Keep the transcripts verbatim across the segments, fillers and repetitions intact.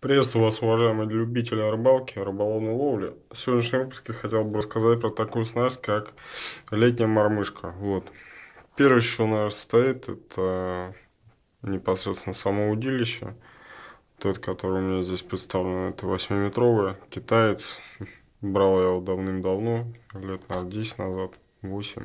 Приветствую вас, уважаемые любители рыбалки, рыболовной ловли. В сегодняшнем выпуске хотел бы рассказать про такую снасть, как летняя мормышка. Вот. Первое, что у нас стоит, это непосредственно само удилище. Тот, который у меня здесь представлен, это восьмиметровый китаец. Брал я его давным-давно, лет, наверное, десять назад, восемь.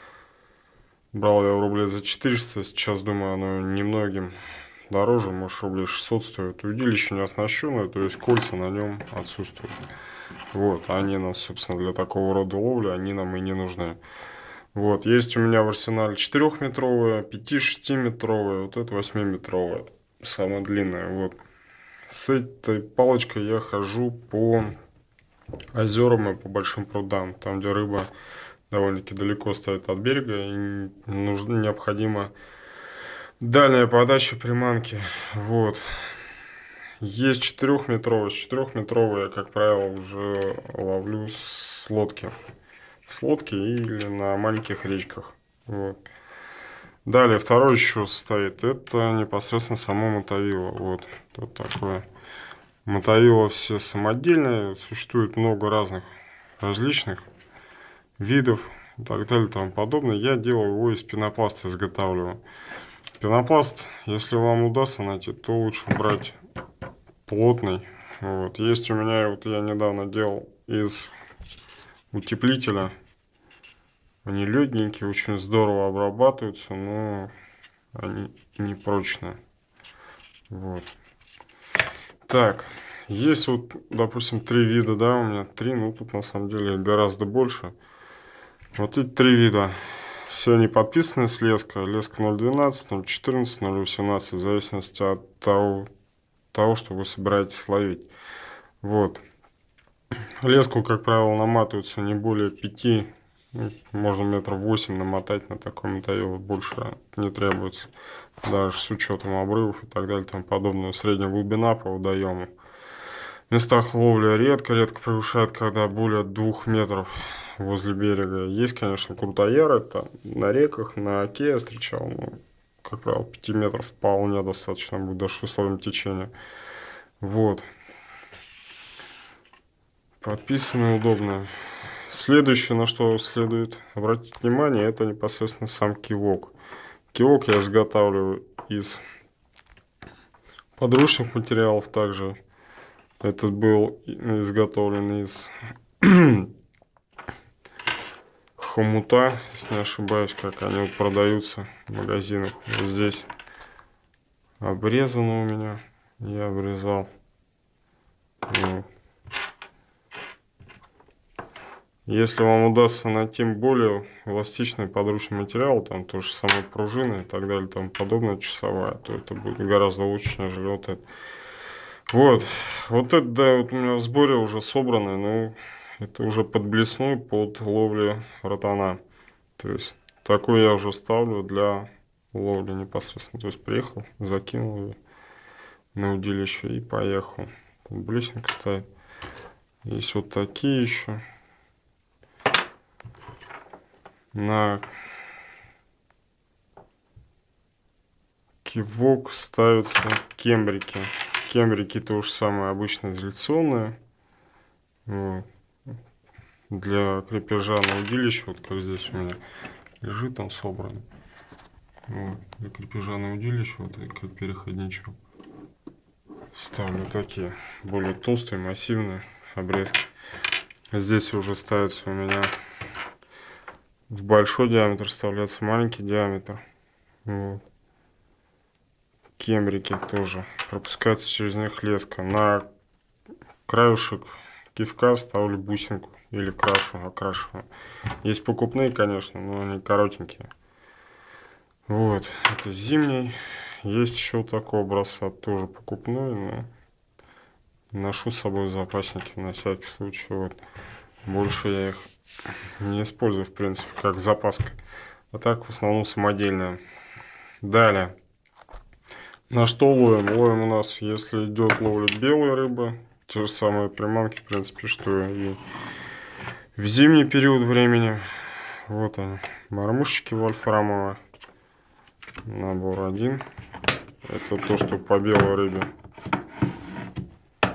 Брал я его рублей за четыреста, сейчас, думаю, оно немногим дороже, может, рублей шестьсот стоит. Удилище не оснащенное, то есть кольца на нем отсутствуют. Вот, они нам, собственно, для такого рода ловли, они нам и не нужны. Вот, есть у меня в арсенале четырехметровая, пяти-шестиметровая, вот это восьмиметровая, самая длинная. Вот. С этой палочкой я хожу по озерам и по большим прудам, там, где рыба довольно-таки далеко стоит от берега, и нужно, необходимо дальняя подача приманки. Вот. Есть четырехметровая. С четырехметровой я, как правило, уже ловлю с лодки. С лодки или на маленьких речках. Вот. Далее, второй еще стоит. Это непосредственно само мотовило. Вот. Вот такое. Мотовило все самодельные. Существует много разных различных видов и так далее и тому подобное. Я делаю его из пенопласта, изготавливаю. Пенопласт, если вам удастся найти, то лучше брать плотный. Вот. Есть у меня, вот я недавно делал из утеплителя. Они легенькие, очень здорово обрабатываются, но они не прочные. Вот. Так, есть вот, допустим, три вида, да, у меня три, ну тут на самом деле гораздо больше. Вот эти три вида. Все они подписаны с леска. Леска ноль двенадцать, ноль четырнадцать, ноль восемнадцать, в зависимости от того, того, что вы собираетесь ловить. Вот. Леску, как правило, наматывается не более пяти, ну, можно метров восемь намотать на такой мотовило, больше не требуется. Даже с учетом обрывов и так далее, там подобное. Средняя глубина по водоему. В местах ловли редко-редко превышает, когда более двух метров возле берега. Есть, конечно, крутояры, там на реках, на оке я встречал, но, как правило, пяти метров вполне достаточно будет даже с условием течения. Вот. Подписано, удобно. Следующее, на что следует обратить внимание, это непосредственно сам кивок. Кивок я изготавливаю из подручных материалов также. Этот был изготовлен из хомута, если не ошибаюсь, как они вот продаются в магазинах. Вот здесь обрезано у меня, я обрезал. Вот. Если вам удастся найти более эластичный подручный материал, там то же самое пружины и так далее, там подобное, часовая, то это будет гораздо лучше, нежели вот это. Вот, вот это, да, вот у меня в сборе уже собрано, но это уже под блесну, под ловлю ротана. То есть, такой я уже ставлю для ловли непосредственно. То есть, приехал, закинул ее на удилище и поехал. Тут блесенка стоит. Есть вот такие еще. На кивок ставятся кембрики. Кембрики то же самое, обычно изоляционные. Вот. Для крепежа на удилище, вот как здесь у меня лежит, там собрано. Вот. Для крепежа на удилище, вот как переходничок. Ставлю такие более толстые, массивные обрезки. Здесь уже ставится у меня в большой диаметр, вставляется маленький диаметр. Вот. Кембрики тоже пропускается через них леска. На краюшек кивка ставлю бусинку или крашу, окрашиваю. Есть покупные, конечно, но они коротенькие. Вот, это зимний. Есть еще такой образца, тоже покупной, но ношу с собой в запасники на всякий случай. Вот. Больше я их не использую, в принципе, как запаска. А так, в основном, самодельная. Далее. На что ловим? Ловим у нас, если идет ловля белой рыбы, те же самые приманки, в принципе, что и в зимний период времени. Вот они, мормышечки вольфрамовые. Набор один. Это то, что по белой рыбе.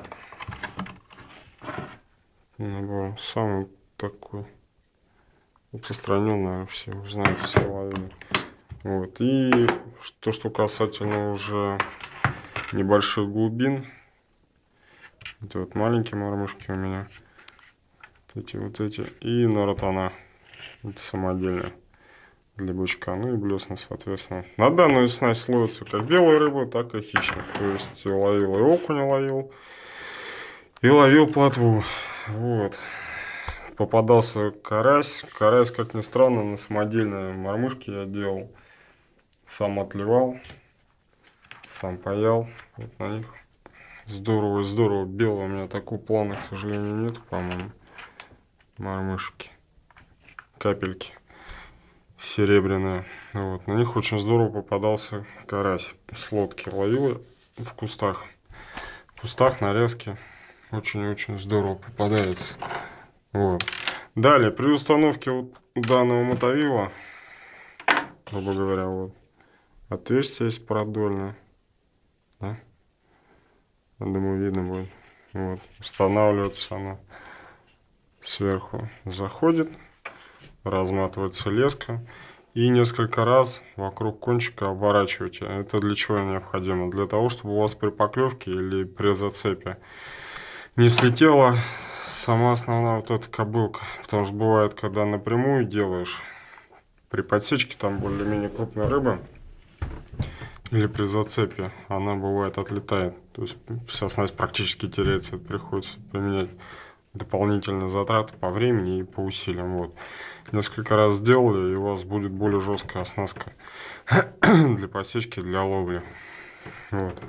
набор. Самый такой распространенный, все знают, все ловили. Вот. И то, что касательно уже небольших глубин. Это вот маленькие мормышки у меня. Вот эти вот эти. И наротана. Это самодельные. Для бычка. Ну и блесна, соответственно. На данную снасть ловится как белая рыба, так и хищник. То есть ловил и окуня ловил. И ловил плотву. Вот. Попадался карась. Карась, как ни странно, на самодельные мормышки я делал. Сам отливал. Сам паял. Вот на них. Здорово, здорово. Белого у меня такого плана, к сожалению, нет, по-моему. Мормышки. Капельки. Серебряные. Вот. На них очень здорово попадался карась. С лодки ловил в кустах. В кустах, нарезки. Очень-очень здорово попадается. Вот. Далее, при установке вот данного мотовила, грубо говоря, вот отверстие есть продольное. Да? Я думаю, видно будет. Вот. Устанавливается она сверху. Заходит. Разматывается леска. И несколько раз вокруг кончика обворачиваете. Это для чего необходимо? Для того, чтобы у вас при поклевке или при зацепе не слетела сама основная вот эта кобылка. Потому что бывает, когда напрямую делаешь, при подсечке там более-менее крупной рыбы, или при зацепе, она бывает отлетает. То есть вся снасть практически теряется. Приходится применять дополнительные затраты по времени и по усилиям. Вот. Несколько раз сделали, и у вас будет более жесткая оснастка для посечки, для ловли. Вот.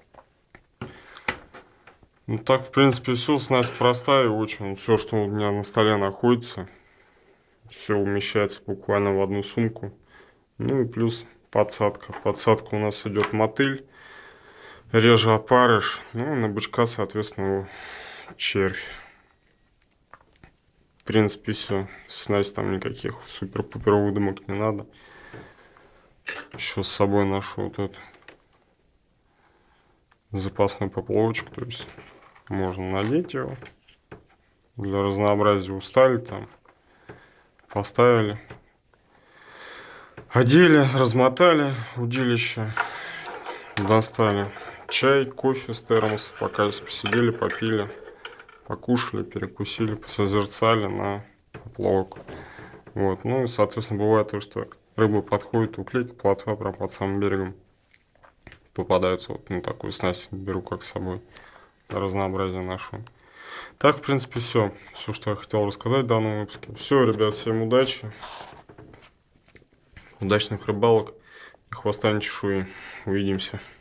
Ну так, в принципе, все. Снасть простая очень. Все, что у меня на столе находится, все умещается буквально в одну сумку. Ну и плюс подсадка. Подсадка у нас идет мотыль, реже опарыш. Ну, на бычка, соответственно, червь. В принципе, все. Снасть там никаких супер-пупер выдумок не надо. Еще с собой ношу вот этот запасной поплавочек. То есть можно надеть его. Для разнообразия устали там. Поставили. Одели, размотали удилище. Достали чай, кофе с термоса. Пока посидели, попили. Покушали, перекусили, посозерцали на поплавок. Вот. Ну и, соответственно, бывает то, что рыба подходит, уклейка, плотва прям под самым берегом. Попадаются вот на такую снасть, беру как с собой. Для разнообразия ношу. Так, в принципе, все. Все, что я хотел рассказать в данном выпуске. Все, ребят, всем удачи. Удачных рыбалок. И хвоста не чешуи. Увидимся.